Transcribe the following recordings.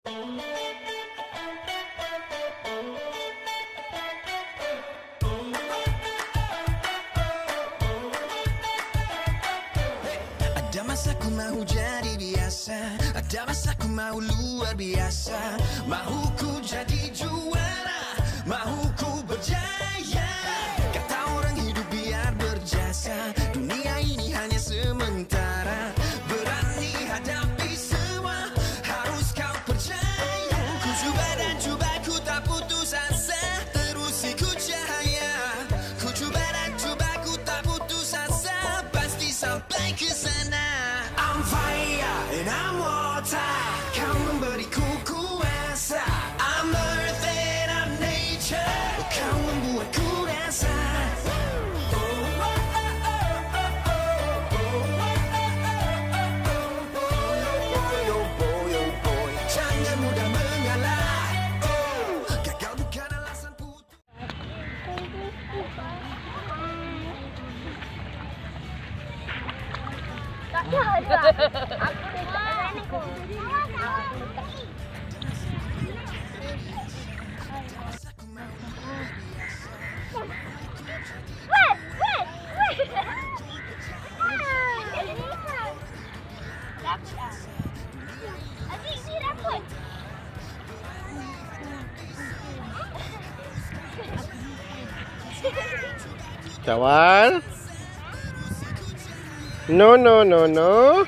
Ada masa ku mau jadi biasa, ada masa ku mau luar biasa. Mahu ku jadi juara, mahu ku berjaya. Kata orang hidup biar berjasa, dunia ini hanya sementara. Berani hadapi semua, harus kau percaya. Ku cuba dan cuba, ku tak putus asa, terus ikut cahaya. Ku cuba dan cuba, ku tak putus asa, pasti sampai ke sana. I'm fire and I'm water, kau memberiku kuasa. I'm earth and I'm nature, kau membuatku rasa. Jangan mudah mengalah, gagal bukan alasan putus. Tak ada. Aku dekat sana kau. Adik, ni rapot. Syawal. No, no, no, no.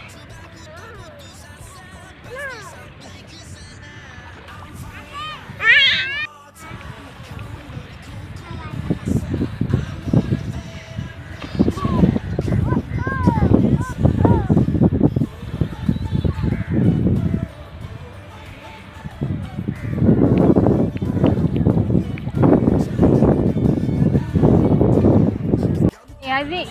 Azik.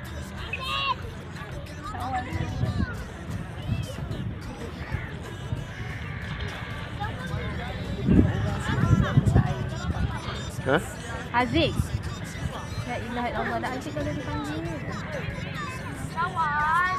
Hah? Azik. Ya ilah Allah, dah Azik kalau dipanggil. Kawan.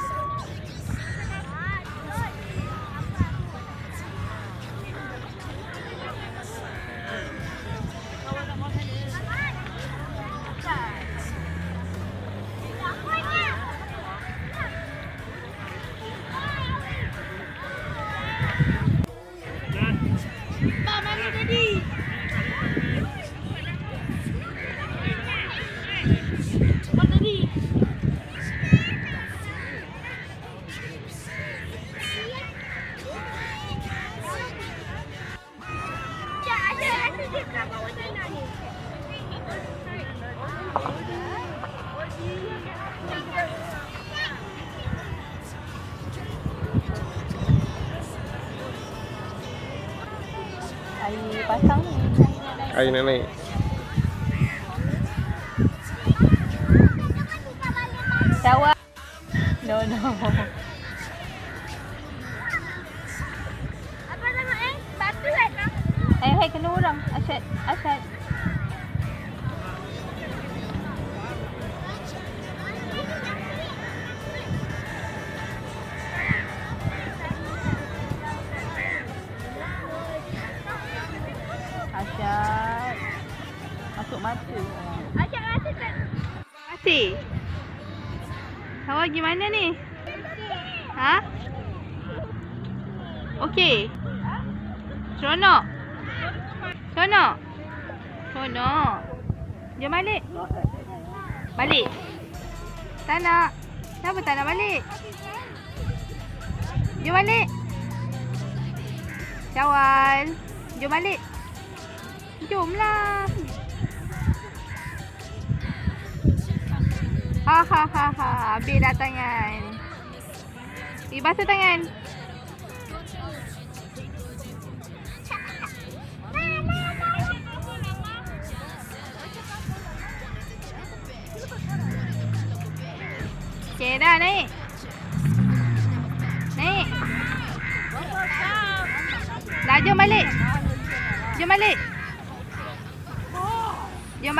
Air pasang ni. Air nak naik. Syawal. No. Apa nama batu kan? Hai kena orang. Asyad. Asyad. Masuk mata. Asyad rasa tak? Masih. Awak gimana ni? Ha? Okey. Seronok. Jom balik. Balik. Tak nak. Kenapa tak nak balik? Jom balik. Syawal. Jom balik. Jomlah. Ha. Habis dah tangan. Basuh tangan. Okay dah, naik. Dah, jom balik. Jom balik. Jom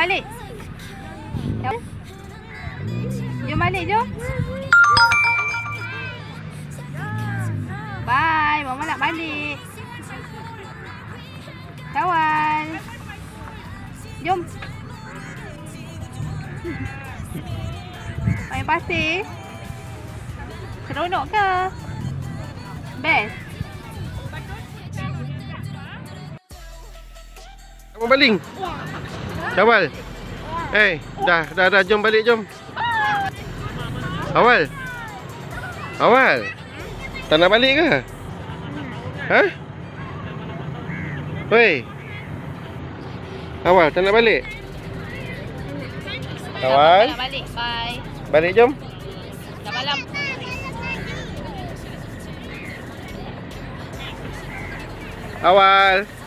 balik, jom. Bye, mama nak balik. pasir. Seronok ke? Best. Kamu baling? Syawal? Dah, jom balik, jom. Awal? Tak nak balik ke? Ha? Hei. Awal, tak nak balik? Awal? Nak balik. Bye. Balik, jom. Dah malam. Awal.